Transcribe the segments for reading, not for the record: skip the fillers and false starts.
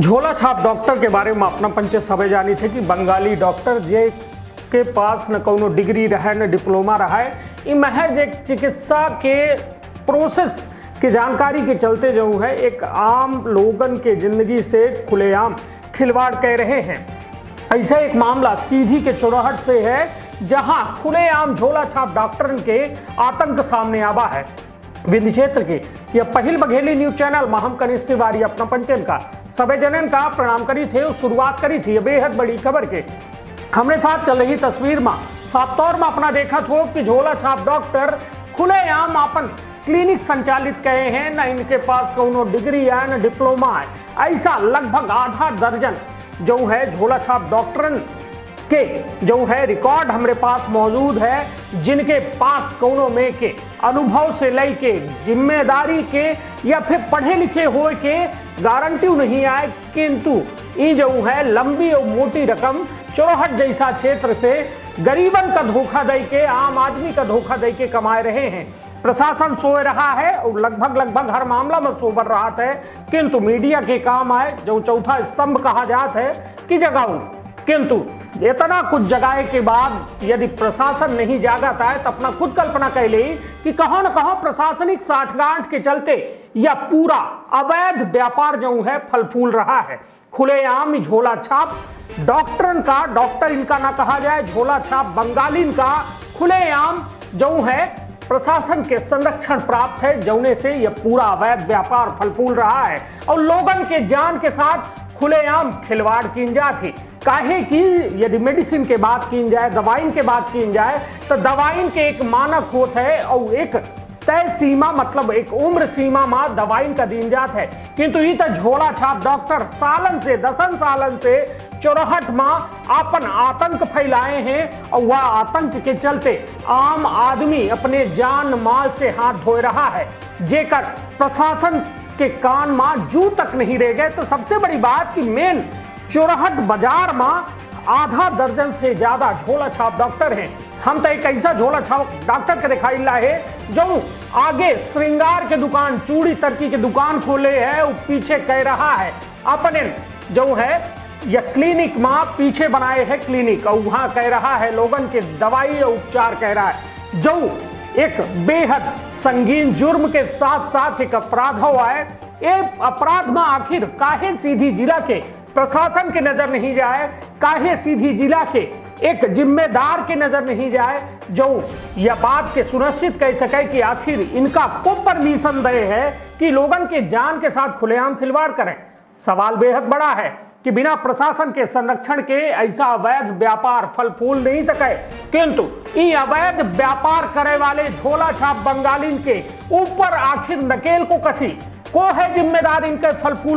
झोला छाप डॉक्टर के बारे में अपना पंचे सबे जानी थे कि बंगाली डॉक्टर जे के पास न कोनो डिग्री रहा न डिप्लोमा रहा है, ये महज एक चिकित्सा के प्रोसेस की जानकारी के चलते जो है एक आम लोगन के जिंदगी से खुलेआम खिलवाड़ कर रहे हैं। ऐसा एक मामला सीधी के चौराहट से है जहां खुलेआम झोला छाप डॉक्टर के आतंक सामने आवा है। विंध्य क्षेत्र के यह पहल बघेली न्यूज चैनल में हम कनिष्ठ तिवारी अपना पंचन का सबे जनन का प्रणाम करी थे और शुरुआत करी थी बेहद बड़ी खबर के। हमारे साथ चल रही तस्वीर में साफ तौर में अपना देखा हो कि झोला छाप डॉक्टर खुलेआम अपन क्लिनिक संचालित कहे हैं, न इनके पास कोनो डिग्री है न डिप्लोमा है। ऐसा लगभग आधा दर्जन जो है झोला छाप डॉक्टर के जो है रिकॉर्ड हमारे पास मौजूद है, जिनके पास कोनो में के अनुभव से लेके जिम्मेदारी के या फिर पढ़े लिखे हो के गारंटी नहीं आए, किंतु ये जो है लंबी और मोटी रकम चौराहट जैसा क्षेत्र से गरीबन का धोखा दे के, आम आदमी का धोखा दे के कमाए रहे हैं। प्रशासन सोए रहा है और लगभग हर मामला में सो बढ़ रहा है, किंतु मीडिया के काम आए जो चौथा स्तंभ कहा जाता है कि जगाऊं, किंतु इतना कुछ जगाए के बाद यदि प्रशासन नहीं जागता है तो अपना खुद कल्पना कर ले कि कहां न कहां प्रशासनिक साठगांठ के चलते यह पूरा अवैध व्यापार जो है फल फूल रहा है। खुलेआम झोला छाप डॉक्टर इनका ना कहा जाए, झोला छाप बंगालीन का खुलेआम जो है प्रशासन के संरक्षण प्राप्त है, जौने से यह पूरा अवैध व्यापार फल फूल रहा है और लोगन के जान के साथ खुलेआम खिलवाड़ की जाती। काहे कि यदि मेडिसिन के बात की जाए, दवाइन के बात की जाए तो दवाइन के एक मानक होता है और एक तय सीमा मतलब एक उम्र सीमा में दवाइन का दिन जात है, किंतु ये तो झोला छाप डॉक्टर सालन से दसन सालन से चौराहट में अपन आतंक फैलाए हैं और वह आतंक के चलते आम आदमी अपने जान माल से हाथ धो रहा है, जेकर प्रशासन के कान में जू तक नहीं रह गए। तो सबसे बड़ी बात कि मेन चौराहट बाजार में आधा दर्जन से ज्यादा झोला छाप डॉक्टर हैं। हम तो एक ऐसा झोला छाप डॉक्टर के दिखाई ला है जो आगे श्रृंगार के दुकान, चूड़ी तर्की के दुकान खोले है और पीछे कह रहा है अपने जो है यह क्लिनिक में पीछे बनाए है क्लिनिक और वहां कह रहा है लोगन के दवाई और उपचार कह रहा है, जो एक बेहद संगीन जुर्म के साथ साथ एक अपराध हुआ है। ये अपराध में आखिर काहे सीधी जिला के प्रशासन के नजर नहीं जाए, काहे सीधी जिला के एक जिम्मेदार के नजर नहीं जाए जो यह बात के सुनिश्चित कर सके कि आखिर इनका को परमिशन दे है कि लोगन के जान के साथ खुलेआम खिलवाड़ करें। सवाल बेहद बड़ा है कि बिना प्रशासन के संरक्षण के ऐसा अवैध व्यापार फल फूल नहीं सके, किंतु ये अवैध व्यापार करे वाले झोला छाप बंगालीन के ऊपर आखिर नकेल को कसी को है जिम्मेदार, इनके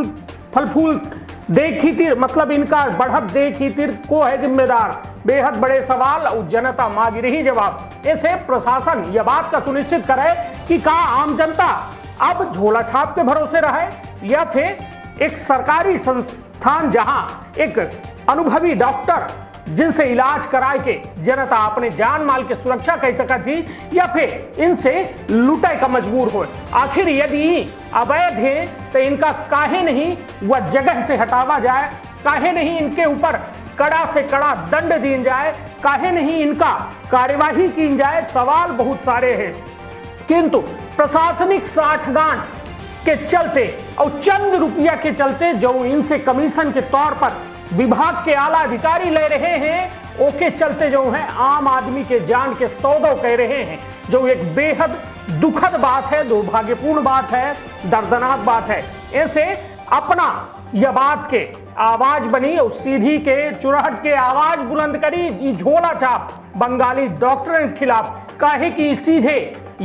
फल फूल देखी तीर मतलब इनका बढ़त देखी तीर को है जिम्मेदार। बेहद बड़े सवाल और जनता मांग रही जवाब। ऐसे प्रशासन यह बात का सुनिश्चित करे कि का आम जनता अब झोला छाप के भरोसे रहे या फिर एक सरकारी संस्थान जहां एक अनुभवी डॉक्टर जिनसे इलाज कराए के जनता अपने जान माल के सुरक्षा कर सका थी या फिर इनसे लुटाई का मजबूर हो। आखिर यदि अवैध है तो इनका काहे नहीं वह जगह से हटावा जाए, काहे नहीं इनके ऊपर कड़ा से कड़ा दंड दी जाए, काहे नहीं इनका कार्यवाही की जाए। सवाल बहुत सारे हैं, किंतु प्रशासनिक साठगांठ के चलते और चंद रुपया के चलते जो इनसे कमीशन के तौर पर विभाग के आला अधिकारी ले रहे हैं, ओके चलते जो है आम आदमी के जान के सौदों कह रहे हैं, जो एक बेहद दुखद बात है, दुर्भाग्यपूर्ण बात है, दर्दनाक बात है। ऐसे अपना यह बात के आवाज बनी और सीधी के चुराहट के आवाज बुलंद करी झोला छाप बंगाली डॉक्टर के खिलाफ, काहे कि सीधे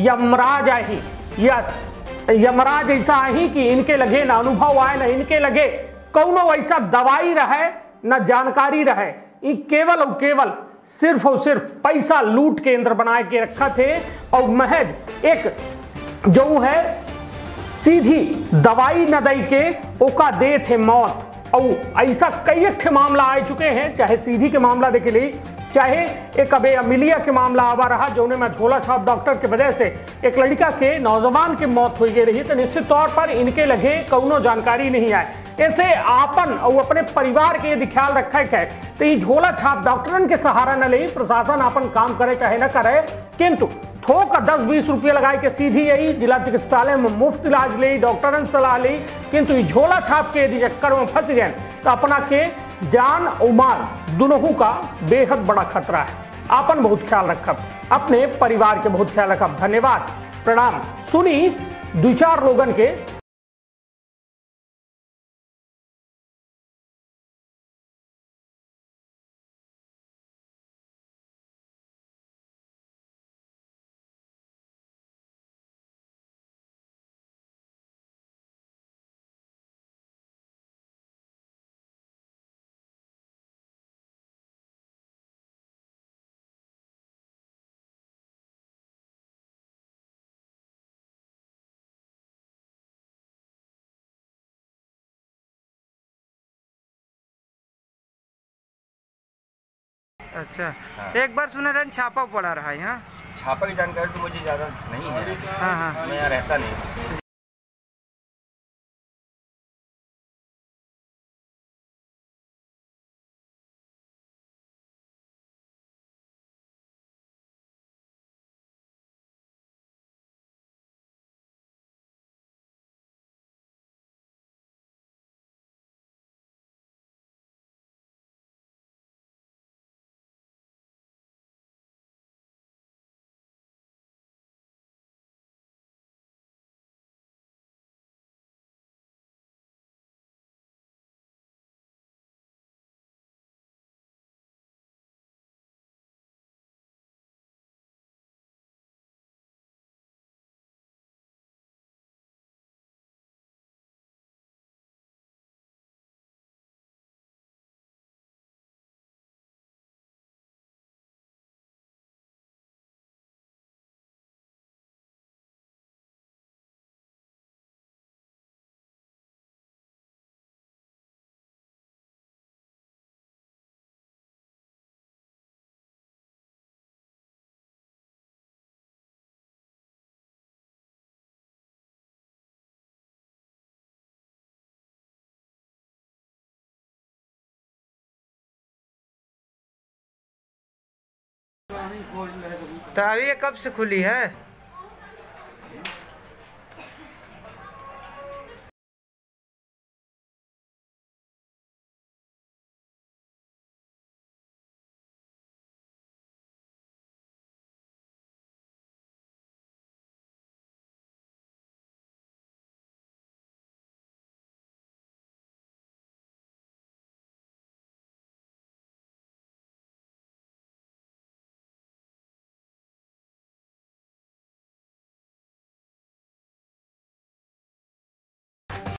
यमराज आई या यमराज ऐसा ही कि इनके लगे ना अनुभव आए, ना इनके लगे कौनो ऐसा दवाई रहे ना जानकारी रहे। ये केवल और केवल सिर्फ और सिर्फ पैसा लूट केंद्र बनाए के रखा थे और महज एक जो है सीधी दवाई न दे के ओका दे थे मौत। और ऐसा कई मामला आ चुके हैं, चाहे सीधी के मामला देख ली, चाहे एक अबे अमिलिया के मामला आवा रहा जो में झोला छाप डॉक्टर के वजह से एक लड़का के नौजवान की मौत हो गई रही, तो निश्चित तौर पर इनके लगे कौनो जानकारी नहीं आए। ऐसे आपन और अपने परिवार के यदि ख्याल रखे है तो ये झोला छाप डॉक्टरन के सहारा न ले, प्रशासन अपन काम करे चाहे न करे, किंतु थोक 10-20 रुपये लगाए के सीधी यही जिला चिकित्सालय में मुफ्त इलाज ले, डॉक्टरन सलाह ली, किंतु ये झोला छाप के यदि चक्कर में फंस गए तो अपना के जान और माल दोनों का बेहद बड़ा खतरा है। आपन बहुत ख्याल रखब, अपने परिवार के बहुत ख्याल रखब। धन्यवाद, प्रणाम। सुनी 2-4 लोगन के। अच्छा, एक बार सुना रहा छापा पड़ा रहा है यहाँ। छापा की जानकारी तो मुझे ज़्यादा नहीं है। हाँ हाँ, मैं यहाँ रहता नहीं। तो अभी ये कब से खुली है?